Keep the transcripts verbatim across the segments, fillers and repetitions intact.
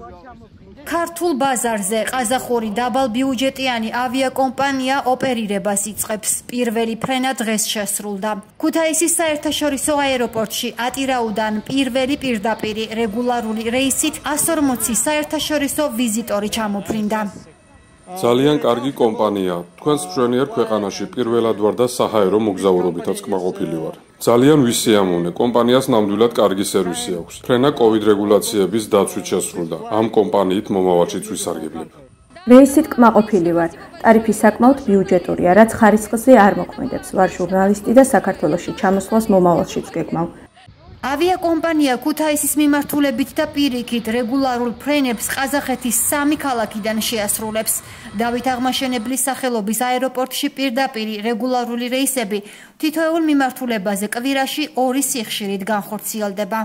ქართულ ბაზარზე ყაზახური დაბალბიუჯეტიანი ავიაკომპანია ოპერირებას იწყებს. პირველი ფრენა დღეს შესრულდა. ქუთაისის საერთაშორისო აეროპორტში ატირაუდან პირველი პირდაპირი რეგულარული რეისით ას ორმოცი საერთაშორისო ვიზიტორი ჩამოფრინდა. ძალიან კარგი კომპანია. თქვენს მშვენიერ ქვეყანაში პირველად ვარ და საჰაერო მოგზაურობითაც კმაყოფილი ვარ. ძალიან ვისიამოვნე, კომპანიას ნამდვილად კარგი სერვისი აქვს. ფრენა კოვიდ რეგულაციების დაცვით შესრულდა. ამ კომპანიით მომავალშიც ვისარგებლებ. რეისით კმაყოფილი ვარ. ტარიფი საკმაოდ ბიუჯეტურია, რაც ხარისხზე არ მოქმედებს. ვარ ჟურნალისტი და საქართველოში ჩამოსვლას მომავალშიც გეგმავ. ავიაკომპანია ქუთაისის მიმართულებით და პირიქით რეგულარულ ფრენებს ყაზახეთის სამი ქალაქიდან შეასრულებს. დავით აღმაშენებლის სახელობის აეროპორტში პირდაპირი რეგულარული რეისები თითოეულ მიმართულებაზე კვირაში ორი სიხშირით განხორციელდება.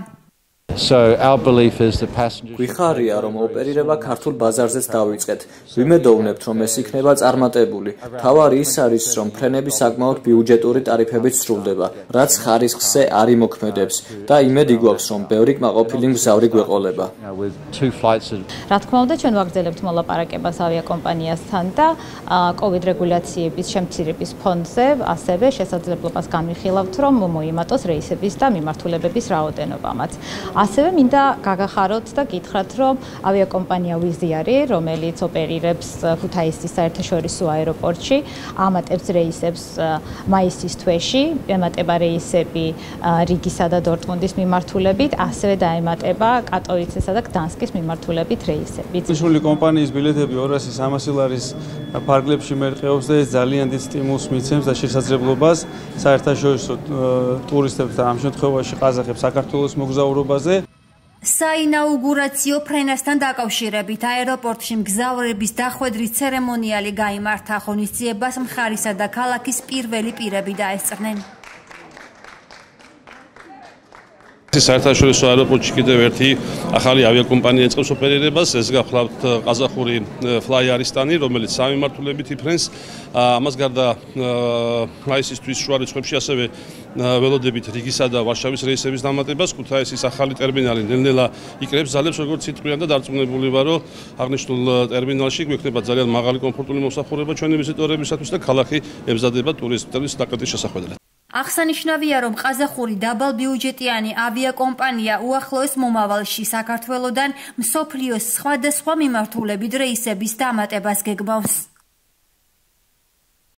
გვიხარია, რომ ოპერირება ქართულ ბაზარზეც დავიწყეთ. ვიმედოვნებთ, რომ ეს იქნება წარმატებული. თავარი ის არის, რომ ფრენები საკმაოდ ბიუჯეტური ტარიფებით სრულდება, რაც ხარისხზე არ იმოქმედებს და იმედი გვაქვს, რომ ბევრი კმაყოფილი მგზავრი გვეყოლება. რა თქმა უნდა, ჩვენ ვაგრძელებთ მოლაპარაკებას ავიაკომპანიასთან და კოვიდ რეგულაციების შემცირების ფონდზე ასევე შესაძლებლობას განვიხილავთ, რომ მოიმატოს რეისების და მიმართულებების რაოდენობამაც. ასევე მინდა გაგახაროთ და გითხრათ, რომ ავიაკომპანია ვიზიარი, რომელიც ოპერირებს ქუთაისის საერთაშორისო აეროპორტში, ამატებს რეისებს მაისის თვეში, ემატება რეისები რიგისა და დორტმუნდის მიმართულებით, ასევე დაემატება კატოვიცესა და გდანსკის მიმართულებით რეისები. Ნიშნული კომპანიის ბილეთები ორასი სამასი ლარის ფარგლებში მერყეობს და ეს ძალიან დიდ სტიმულს მიცემს და შესაძლებლობას საერთაშორისო ტურისტებს და ამ შემთხვევაში ყაზახებს საქართველოს მოგზაურობაზე. საინაუგურაციო ფრენასთან დაკავშირებით აეროპორტში მგზავრების დახვედრის ცერემონიალი გაიმართა. ღონისძიებას მხარისა და ქალაქის პირველი პირები დაესწრნენ. საერთაშორისო აეროპორტში კიდევ ერთი ახალი ავიაკომპანია იწყებს ოპერირებას. ეს გახლავთ ყაზახური Fly Aristani, რომელიც სამი მიმართულებით იფრენს. ამას გარდა მაისის თვის შუა რიცხვებში ასევე ველოდებით რიგისა და ვარშავის რეისების დამატებას. ქუთაისის ახალი ტერმინალი ნელ-ნელა იკრებს ძალებს, როგორც იტყვიან და დარწმუნებული ვარ, რომ აღნიშნულ ტერმინალში გვექნება ძალიან მაღალი კომფორტული მომსახურება ჩვენი ვიზიტორებისათვის და ქალაქი ემზადება ტურისტების საკეთის შესახვედრად. აღსანიშნავია, რომ ყაზახური დაბალბიუჯეტიანი ავიაკომპანია უახლოეს მომავალში საქართველოდან მსოფლიოს სხვადასხვა მიმართულებით რეისების დამატებას გეგმავს.